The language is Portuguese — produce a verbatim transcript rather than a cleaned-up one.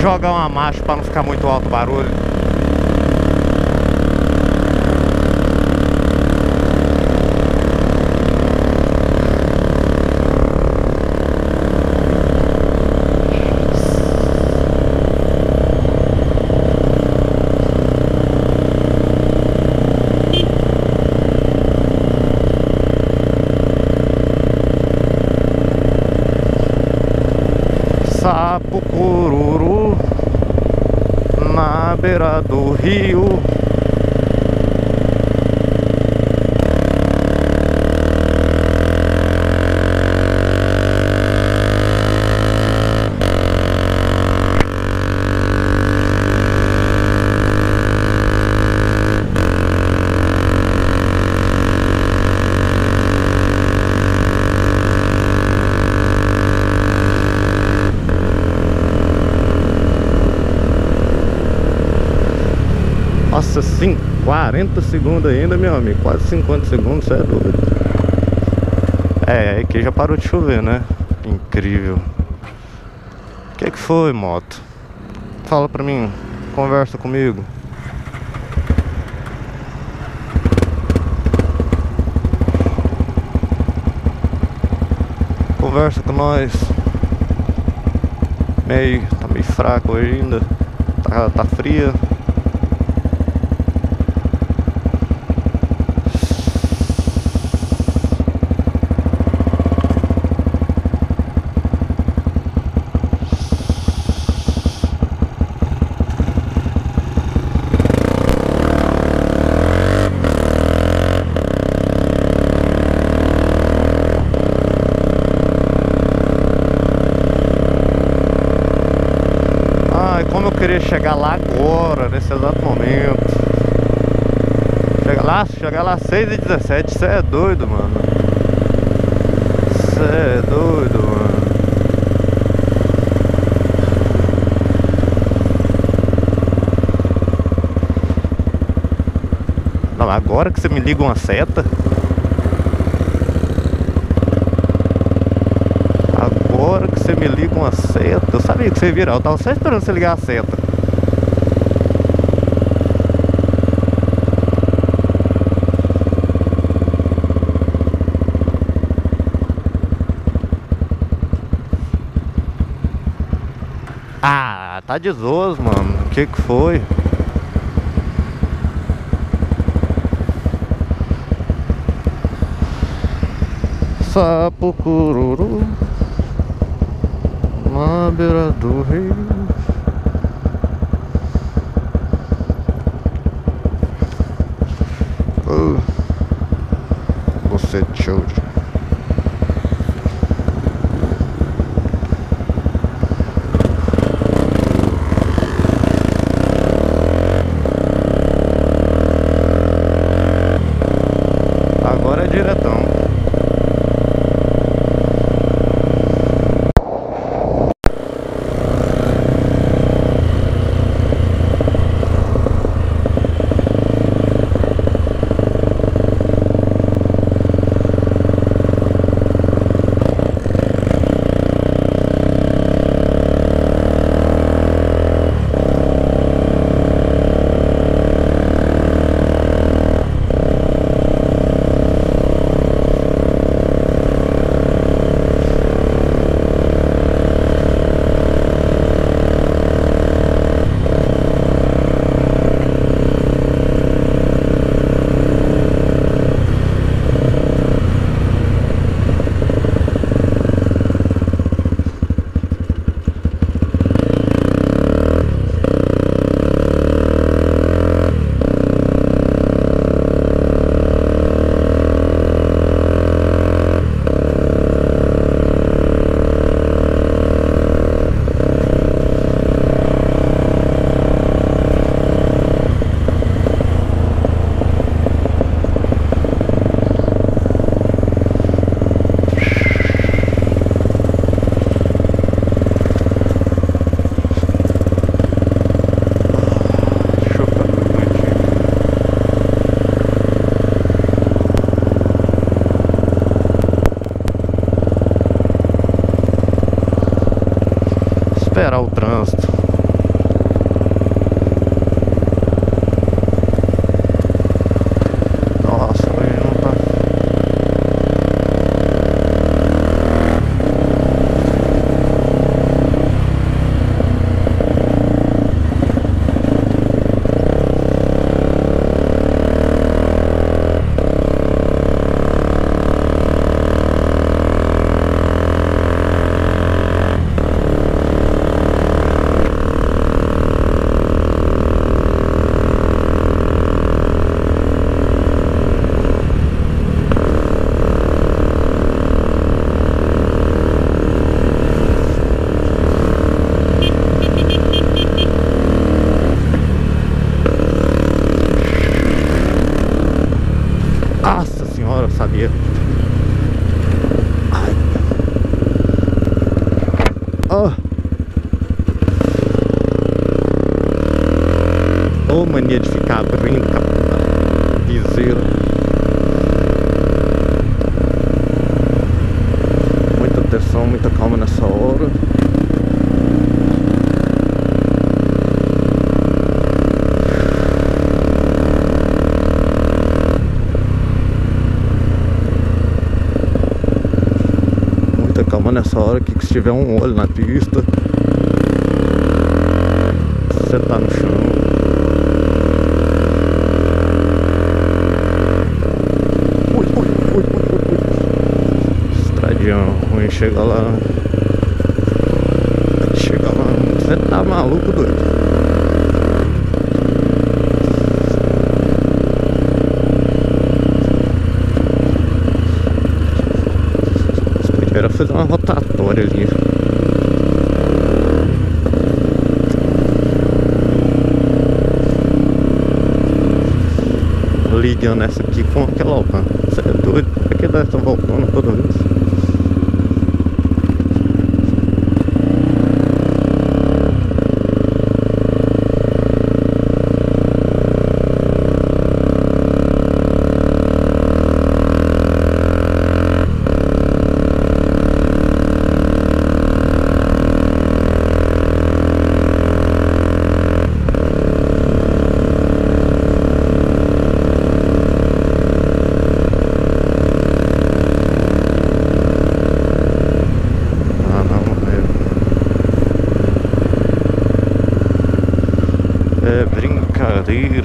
jogar uma marcha para não ficar muito alto o barulho. Sapo cururu na beira do rio. Nossa, sim, quarenta segundos ainda, meu amigo. Quase cinquenta segundos, você é doido. É, aqui já parou de chover, né? Incrível. O que que foi, moto? Fala pra mim, conversa comigo. Conversa com nós. Meio, tá meio fraco hoje ainda. Tá, tá fria. Como eu queria chegar lá agora, nesse exato momento. Chegar lá, chegar lá seis e dezessete, cê é doido, mano. Cê é doido, mano. Não, agora que você me liga uma seta. Agora que você me liga uma seta. Eu sabia que você ia virar, eu tava só esperando você ligar a seta. Ah, tá de zoas, mano. O que que foi? Sapo cururu na beira do rio. Oh, você é show. Agora é diretão. Esperar o trânsito. Ó. Ô, mania de ficar abrindo a viseira. Muita atenção, muita calma nessa hora. Muita calma nessa hora, que se tiver um olho na pista, você tá no chão. Ruim, chega lá. Chega lá. Você tá maluco, doido? Você podia fazer uma rotatória ali. Ligando essa aqui com aquela Alpan. Você é doido? Por que dá essa voltando toda vez? É brincadeira.